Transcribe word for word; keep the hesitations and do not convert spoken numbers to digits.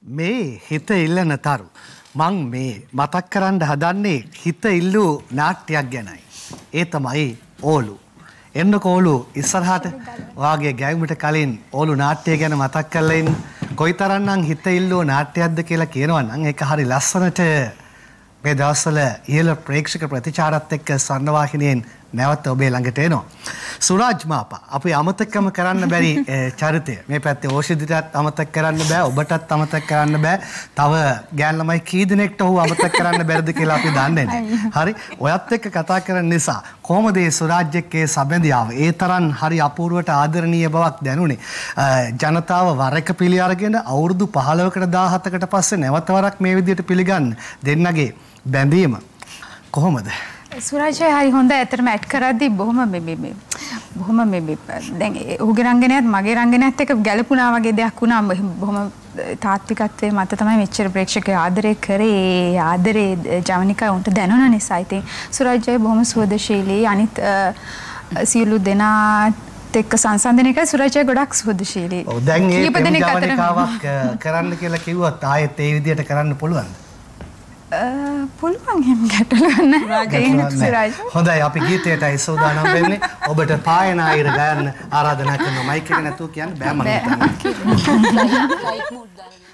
මේ හිත ඉල්ලන තරු මං මේ මතක් කරන්න හදන්නේ හිත ඉල්ලූ නාට්‍යයක් ගැනයි. ඒ තමයි ඕලු. එන්නකෝ ඕලු ඉස්සරහට වාගේ ගැයුමට කලින් ඕලු නාට්‍ය ගැන මතක් කරලා ඉන්න. කොයිතරම්නම් හිත ඉල්ලූ නාට්‍යයක්ද කියලා කියනවා නම් ඒක හරි ලස්සනට මේ දවස්වල ඉහළ ප්‍රේක්ෂක ප්‍රතිචාරات එක්ක ස්වර්ණවාහිනියෙන් නැවත ඔබේ ළඟට එනවා. සුරාජ් මාපා අපි අමතකම කරන්න බැරි චරිතය. මේ පැත්තේ ඕෂිදිටත් අමතක කරන්න බෑ, ඔබටත් අමතක කරන්න බෑ. තව ගෑන් ළමයි කී දෙනෙක්ට ඔහු අමතක කරන්න බැරිද කියලා අපි දන්නේ නැහැ. හරි. ඔයත් එක්ක කතා කරන නිසා කොහොමද මේ සුරාජ් එක්කේ සම්බන්ධියාව? ඒ තරම් හරි අපූර්වට ආදරණීය බවක් දැනුනේ. ජනතාව වර එක පිළි අරගෙන අවුරුදු පහළොවකට දාහතකට පස්සේ නැවත වරක් මේ විදිහට පිළිගන්න දෙන්නගේ බැඳීම කොහොමද? සුරාජය හරි හොඳ. ඇත්තටම ඇඩ් කරද්දී බොහොම මේ මේ බොහොම මේ දැන් ඔහුගේ රංගනයත් මගේ රංගනයත් එක්ක ගැළපුණා වගේ දෙයක් වුණා. බොහොම තාත්විකත්වයේ මත තමයි මෙච්චර ප්‍රේක්ෂකයෝ ආදරය කරේ. ආදරේ ජවනිකා උන්ට දැනුණ නිසා ඉතින් සුරාජය බොහොම සුවදශීලී. අනිත් සියලු දෙනාත් එක්ක සංසන්දනය කරලා සුරාජය ගොඩක් සුවදශීලී. ඔව් දැන් මේ ජවනිකාවක් කරන්න කියලා කිව්වත් ආයෙත් ඒ විදිහට කරන්න පුළුවන්ද? පුළුවන් එහෙම ගැටලුවක් නැහැ. හොඳයි අපි ගීතයටයි සූදානම් වෙන්නේ. ඔබට පායන ආයර ගයන්න ආරාධනා කරනවා. මයික් එක නැතුව කියන්න බෑ මම හිතන්නේ.